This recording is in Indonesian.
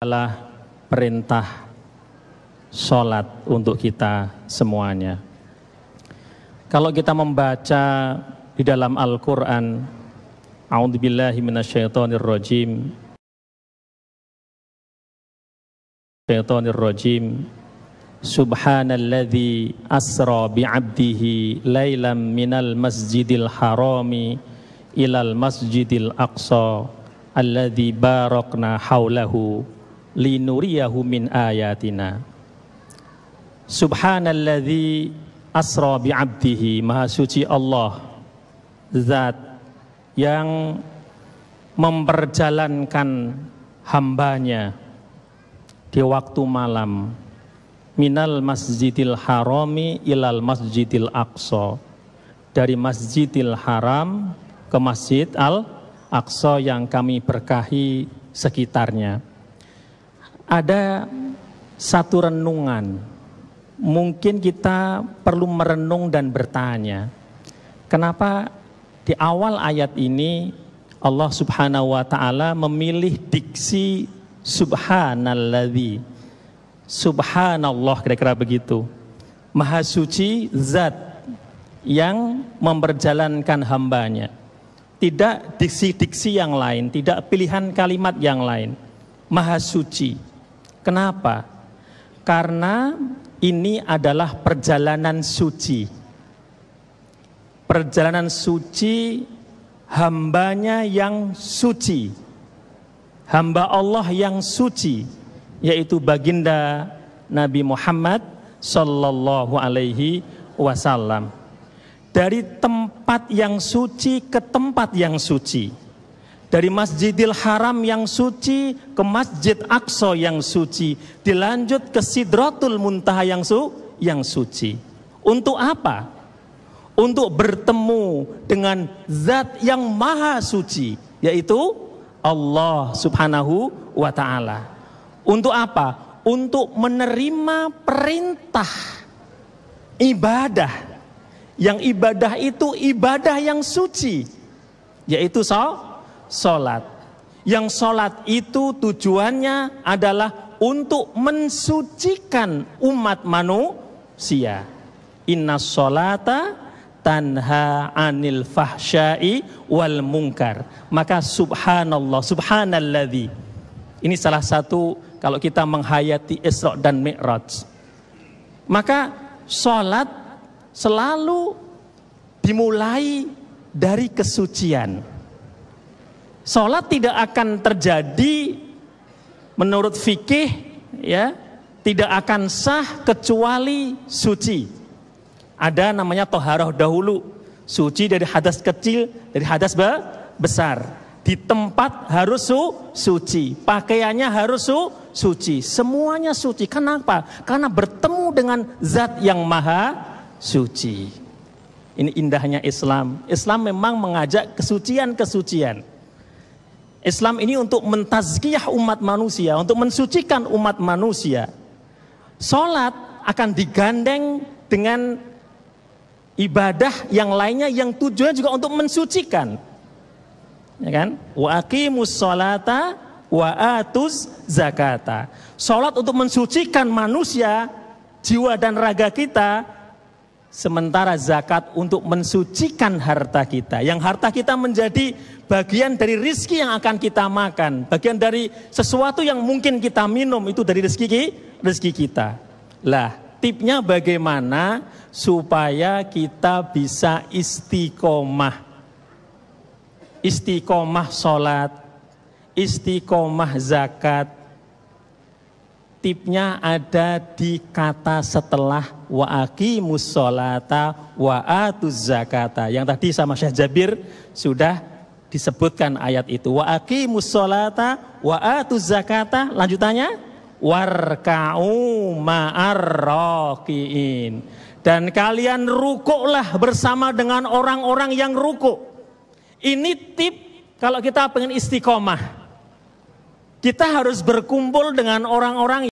adalah perintah sholat untuk kita semuanya. Kalau kita membaca di dalam Al-Quran, a'udzubillahi minasyaitonirrajim, Subhanalladzi asra bi'abdihi lailam minal masjidil harami ilal masjidil aqsa alladzi barakna haulahu linuriyahu min ayatina. Subhanalladzi asra bi'abdihi, maha suci Allah, zat yang memperjalankan hambanya di waktu malam, minal masjidil harami ilal masjidil aqsa, dari masjidil haram ke masjid al-aqsa yang kami berkahi sekitarnya. Ada satu renungan, mungkin kita perlu merenung dan bertanya, kenapa di awal ayat ini Allah Subhanahu wa ta'ala memilih diksi subhanalladzi, subhanallah, kira-kira begitu, maha suci zat yang memperjalankan hambanya. Tidak diksi-diksi yang lain, tidak pilihan kalimat yang lain, maha suci. Kenapa? Karena ini adalah perjalanan suci. Perjalanan suci hambanya yang suci, hamba Allah yang suci, yaitu baginda Nabi Muhammad sallallahu alaihi wasallam. Dari tempat yang suci ke tempat yang suci, dari Masjidil Haram yang suci ke Masjid Aqsa yang suci, dilanjut ke Sidratul Muntaha yang suci. Untuk apa? Untuk bertemu dengan zat yang maha suci, yaitu Allah Subhanahu wa ta'ala. Untuk apa? Untuk menerima perintah ibadah, yang ibadah itu ibadah yang suci, yaitu sholat. Yang sholat itu tujuannya adalah untuk mensucikan umat manusia. Inna sholata tanha anil fahsyai wal munkar. Maka subhanallah, subhanalladzi, ini salah satu kalau kita menghayati Isra dan Mi'raj. Maka sholat selalu dimulai dari kesucian. Sholat tidak akan terjadi menurut fikih, ya, tidak akan sah kecuali suci. Ada namanya toharoh dahulu, suci dari hadas kecil, dari hadas besar. Di tempat harus suci, pakaiannya harus suci, semuanya suci. Kenapa? Karena bertemu dengan zat yang maha suci. Ini indahnya Islam. Islam memang mengajak kesucian-kesucian. Islam ini untuk mentazkiyah umat manusia, untuk mensucikan umat manusia. Sholat akan digandeng dengan ibadah yang lainnya yang tujuannya juga untuk mensucikan, ya kan? Wa aqimus sholata wa atuz zakata. Sholat untuk mensucikan manusia, jiwa dan raga kita, sementara zakat untuk mensucikan harta kita. Yang harta kita menjadi bagian dari rizki yang akan kita makan, bagian dari sesuatu yang mungkin kita minum, itu dari rizki kita. Lah, tipnya bagaimana supaya kita bisa istiqomah. Istiqomah sholat, istiqomah zakat. Tipnya ada di kata setelah wa aqimus sholata wa atuz zakata. Yang tadi sama Syekh Jabir sudah disebutkan ayat itu. Wa aqimus sholata wa atuz zakata, lanjutannya warka'u ma'ar raki'in. Dan kalian rukuklah bersama dengan orang-orang yang rukuk. Ini tip kalau kita pengen istiqomah. Kita harus berkumpul dengan orang-orang